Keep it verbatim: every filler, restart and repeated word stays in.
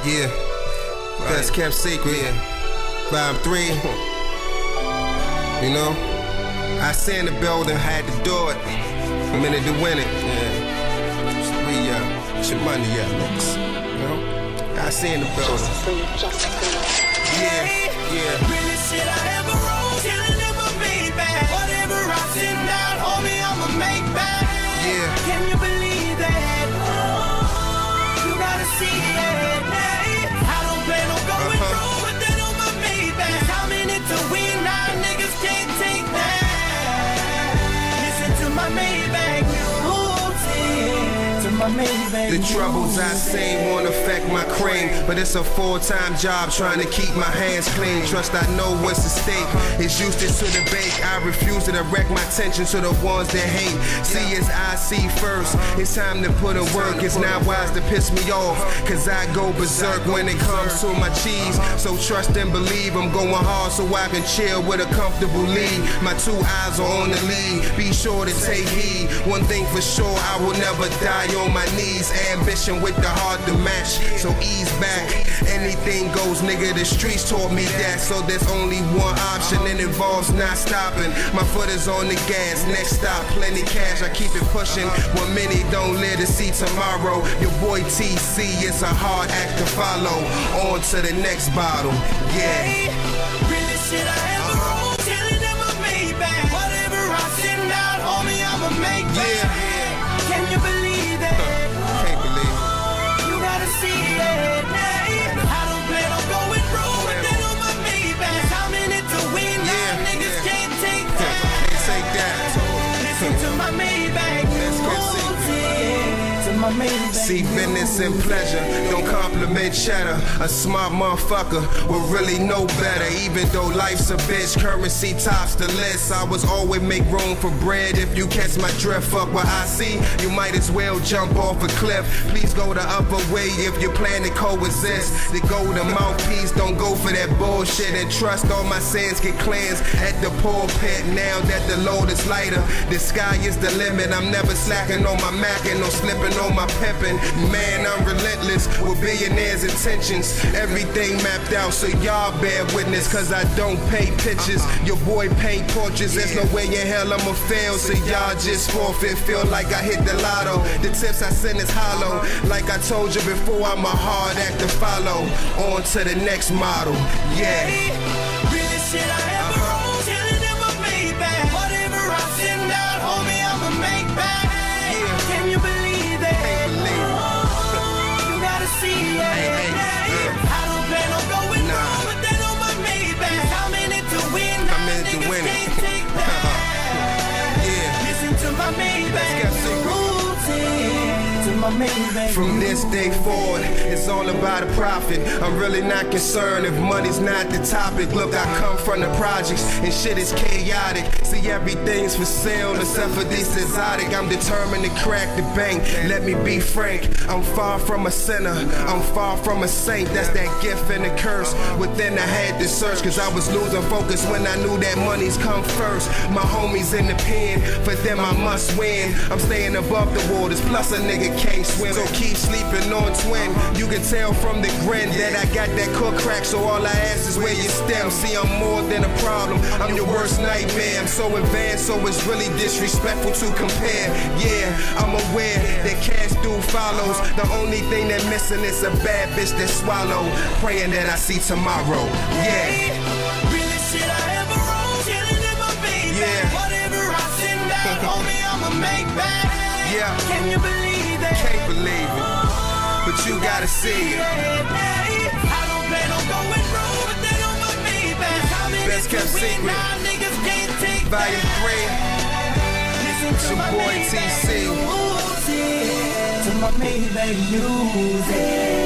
Yeah, right. Best kept secret. Yeah, Vibe three. You know, I see in the building, had to do it. A minute to win it. Yeah, just re uh, it's your money, yeah, niggas. You know, I see in the building. Yeah, yeah. Really shit I ever wrote, killing in my made back. Whatever I sit down, homie, I'ma make back. Yeah. Can you believe that? Oh, you gotta see it. Hey, I don't plan on going uh-huh. through with that on my made back. I'm in it to win, now niggas can't take that. Listen to my Maybach, to my Maybach. The troubles I see won't affect my cream, but it's a full-time job trying to keep my hands clean. Trust I know what's at stake. It's useless to the bake. I refuse to direct my attention to the ones that hate. See as I see first. It's time to put in work. It's not wise to piss me off, cause I go berserk when it comes to my cheese. So trust and believe I'm going hard so I can chill with a comfortable lead. My two eyes are on the lead. Be sure to take heed. One thing for sure, I will never die on my knees. Ambition with the heart to match, so ease back. Anything goes, nigga, the streets taught me that. So there's only one option, and it involves not stopping. My foot is on the gas, next stop, plenty cash. I keep it pushing, one minute don't live to see tomorrow. Your boy T C, it's a hard act to follow. On to the next bottle, yeah. Really shit I ever wrote, killing in my Maybach. Whatever I sit down, homie, I'ma make back. Can you believe that? Can't believe it. You gotta see it. Hey, I don't plan on going through with that on my Maybach. I'm in it to win, now Yeah, niggas yeah. can't take that. Can't take that. Listen to my Maybach, Let's get to my Maybach. See, business and pleasure don't compliment cheddar. A smart motherfucker will really know better. Even though life's a bitch, currency tops the list. I was always make room for bread. If you catch my drift, fuck what I see, you might as well jump off a cliff. Please go the other way if you plan to coexist. The golden mouthpiece, don't go for that bullshit. And trust all my sins get cleansed at the pulpit. Now that the load is lighter, the sky is the limit. I'm never slacking on my Mac and no slipping on my pimpin'. Man, I'm relentless with billionaires' intentions. Everything mapped out, so y'all bear witness, cause I don't paint pictures. Your boy paint portraits. There's no way in hell I'ma fail, so y'all just forfeit. Feel like I hit the lotto. The tips I send is hollow. Like I told you before, I'm a hard act to follow. On to the next model, yeah. Really shit I ever wrote, killing in my Maybach. Whatever I sit down, homie, I'ma make back. Can you believe that? Can't believe it. Oh, you gotta see it. Hey, hey, Hey, I don't plan on going Nah. through with that on my Maybach. I'm in it to win, now I'm in it to niggas win it. can't take that. Yeah. Listen to my Maybach, Let's get secret. to my Maybach. From this day forward, it's all about a profit. I'm really not concerned if money's not the topic. Look, I come from the projects and shit is chaotic. See, everything's for sale except for this exotic. I'm determined to crack the bank. Let me be frank, I'm far from a sinner, I'm far from a saint. That's that gift and the curse. Within I had to search, cause I was losing focus when I knew that money's come first. My homies in the pen, for them I must win. I'm staying above the waters, plus a nigga can't swim. So keep sleeping on twin. You can tell from the grin that I got that cook crack, so all I ask is where you stem. See, I'm more than a problem, I'm your worst nightmare. I'm so advanced, so it's really disrespectful to compare. Yeah, I'm aware that cash do follows. The only thing that missing is a bad bitch that swallow. Praying that I see tomorrow. Yeah. Really shit I ever wrote, killing in my Maybach. Yeah. Whatever I sit down, homie, I'ma make back. Yeah. Can you believe that? Can't believe it, but you gotta see it. I don't plan on going through with that on my Maybach. I'm in Best it to kept win, secret. now niggas can't take Volume that. three. Listen It's to your my boy Maybach T C. music, to my Maybach music.